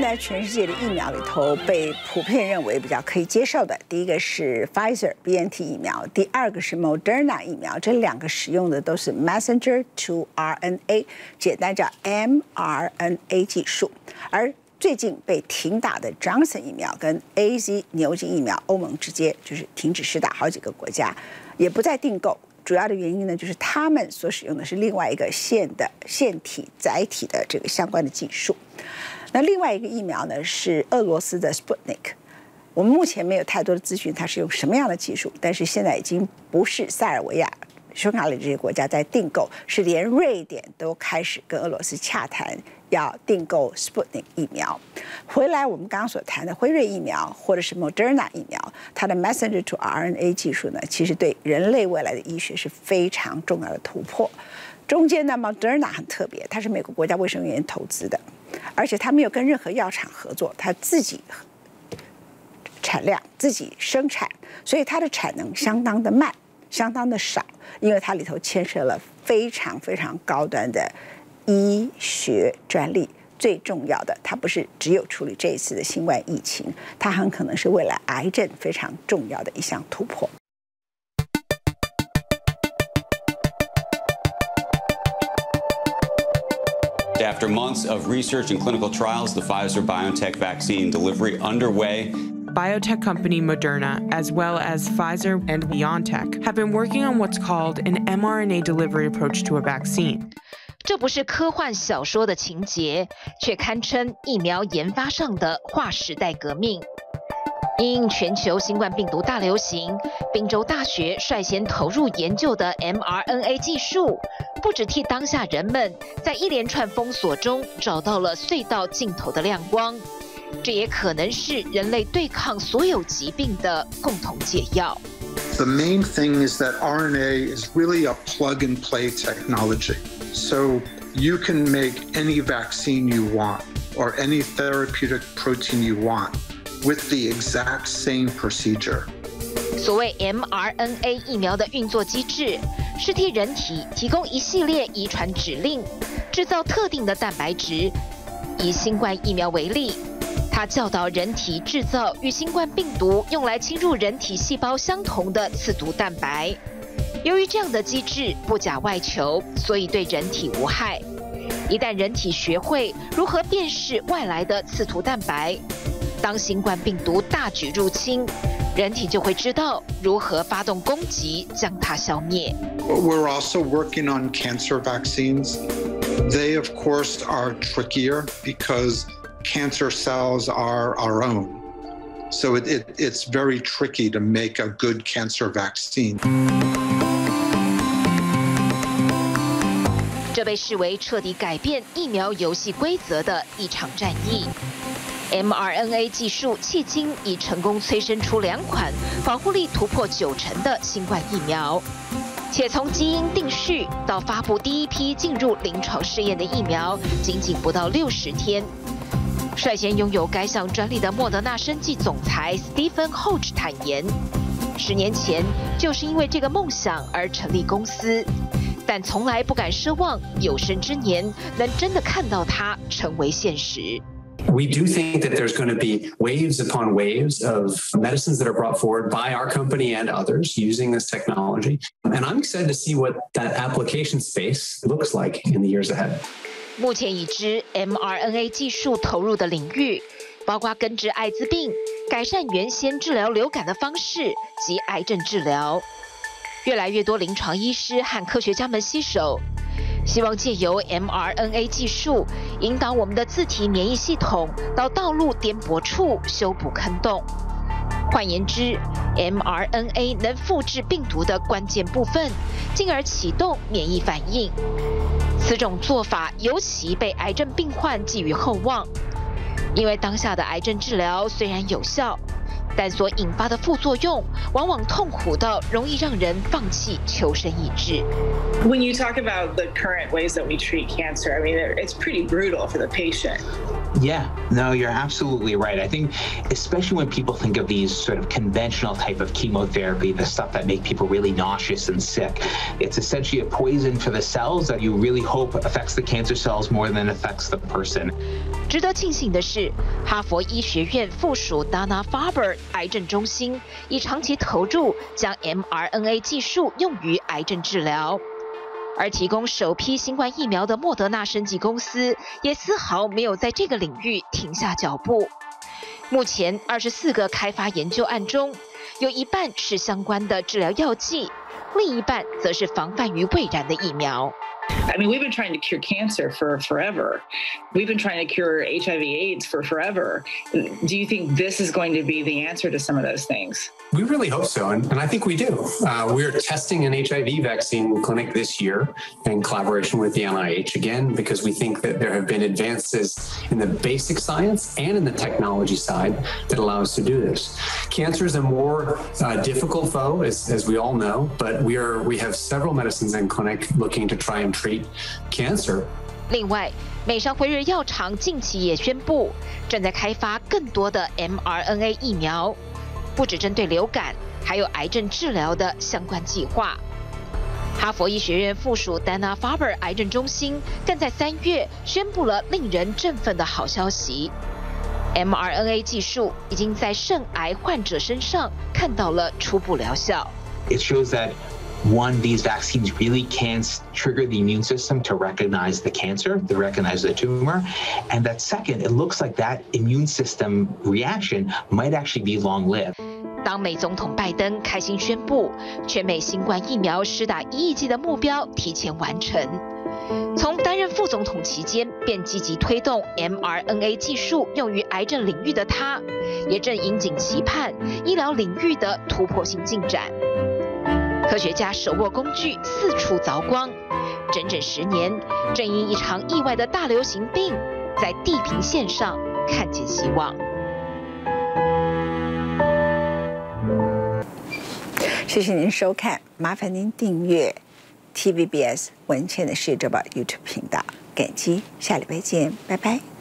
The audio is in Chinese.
在全世界的疫苗里头，被普遍认为比较可以接受的，第一个是 Pfizer-BNT 疫苗，第二个是 Moderna 疫苗。这两个使用的都是 messenger to RNA， 简单叫 mRNA 技术。而最近被停打的 Johnson 疫苗跟 AZ 牛津疫苗，欧盟直接就是停止施打，好几个国家也不再订购。主要的原因呢，就是他们所使用的是另外一个腺体载体的这个相关的技术。那另外一个疫苗呢，是俄罗斯的 Sputnik。我们目前没有太多的资讯，它是用什么样的技术，但是现在已经不是塞尔维亚、匈牙利这些国家在订购，是连瑞典都开始跟俄罗斯洽谈，要订购 Sputnik 疫苗。回来我们刚刚所谈的辉瑞疫苗或者是 Moderna 疫苗，它的 messenger to RNA 技术呢，其实对人类未来的医学是非常重要的突破。中间呢 Moderna 很特别，它是美国国家卫生院投资的，而且它没有跟任何药厂合作，它自己产量自己生产，所以它的产能相当的慢，相当的少，因为它里头牵涉了非常非常高端的医学专利。最重要的，它不是只有处理这一次的新冠疫情，它很可能是未来癌症非常重要的一项突破。 After months of research and clinical trials, the Pfizer-BioNTech vaccine delivery underway. Biotech company Moderna, as well as Pfizer and BioNTech, have been working on what's called an mRNA delivery approach to a vaccine. 这不是科幻小说的情节，却堪称疫苗研发上的划时代革命。因全球新冠病毒大流行，宾州大学率先投入研究的 mRNA 技术，不只替当下人们在一连串封锁中找到了隧道尽头的亮光，这也可能是人类对抗所有疾病的共同解药。 The main thing is that RNA is really a plug-and-play technology. So you can make any vaccine you want or any therapeutic protein you want with the exact same procedure. 所谓 mRNA 疫苗的运作机制，是替人体提供一系列遗传指令，制造特定的蛋白质。以新冠疫苗为例，它教导人体制造与新冠病毒用来侵入人体细胞相同的刺突蛋白。由于这样的机制不假外求，所以对人体无害。一旦人体学会如何辨识外来的刺突蛋白，当新冠病毒大举入侵，人体就会知道如何发动攻击，将它消灭。 We're also working on cancer vaccines. They, of course, are trickier because cancer cells are our own. So it's very tricky to make a good cancer vaccine. 这被视为彻底改变疫苗游戏规则的一场战役。mRNA 技术迄今已成功催生出2款保护力突破90%的新冠疫苗，且从基因定序到发布第一批进入临床试验的疫苗，仅不到60天。率先拥有该项专利的莫德纳生技总裁 Stephen Hoge 坦言，10年前就是因为这个梦想而成立公司，但从来不敢奢望有生之年能真的看到它成为现实。 We do think that there's going to be waves upon waves of medicines that are brought forward by our company and others using this technology. And I'm excited to see what that application space looks like in the years ahead. 目前已知 mRNA 技术投入的领域，包括根治艾滋病、改善原先治疗流感的方式及癌症治疗。越来越多临床医师和科学家们携手，希望借由 mRNA 技术引导我们的自体免疫系统到道路颠簸处修补坑洞。换言之 ，mRNA 能复制病毒的关键部分，进而启动免疫反应。此种做法尤其被癌症病患寄予厚望，因为当下的癌症治疗虽然有效， 但所引发的副作用往往痛苦到容易让人放弃求生意志。 When you talk about the current ways that we treat cancer, I mean, it's pretty brutal for the patient. Yeah, no, you're absolutely right. I think especially when people think of these sort of conventional type of chemotherapy, the stuff that make people really nauseous and sick, it's essentially a poison for the cells that you really hope affects the cancer cells more than affects the person. 值得庆幸的是，哈佛医学院附属 Dana-Farber 癌症中心已长期投入将 mRNA 技术用于癌症治疗。而提供首批新冠疫苗的莫德纳生技公司也丝毫没有在这个领域停下脚步。目前24个开发研究案中，有一半是相关的治疗药剂，另一半则是防范于未然的疫苗。 I mean, we've been trying to cure cancer for forever. We've been trying to cure HIV/AIDS for forever. Do you think this is going to be the answer to some of those things? We really hope so, and I think we do. We're testing an HIV vaccine clinic this year in collaboration with the NIH, again, because we think that there have been advances in the basic science and in the technology side that allow us to do this. Cancer is a more difficult foe, as we all know, but we have several medicines in clinic looking to try and treat cancer. 另外，美商辉瑞药厂近期也宣布，正在开发更多的 mRNA 疫苗，不只针对流感，还有癌症治疗的相关计划。哈佛医学院附属 Dana-Farber 癌症中心更在3月宣布了令人振奋的好消息 ：mRNA 技术已经在肾癌患者身上看到了初步疗效。 It shows that one, these vaccines really can trigger the immune system to recognize the cancer, to recognize the tumor. And that second, it looks like that immune system reaction might actually be long-lived. 当美总统拜登开心宣布，全美新冠疫苗施打1亿剂的目标提前完成。从担任副总统期间便积极推动 mRNA 技术用于癌症领域的他，也正引颈期盼医疗领域的突破性进展。科学家手握工具四处凿光，整整10年，正因一场意外的大流行病，在地平线上看见希望。 谢谢您收看，麻烦您订阅 TVBS 文茜的世界周报 YouTube 频道，感激，下礼拜见，拜拜。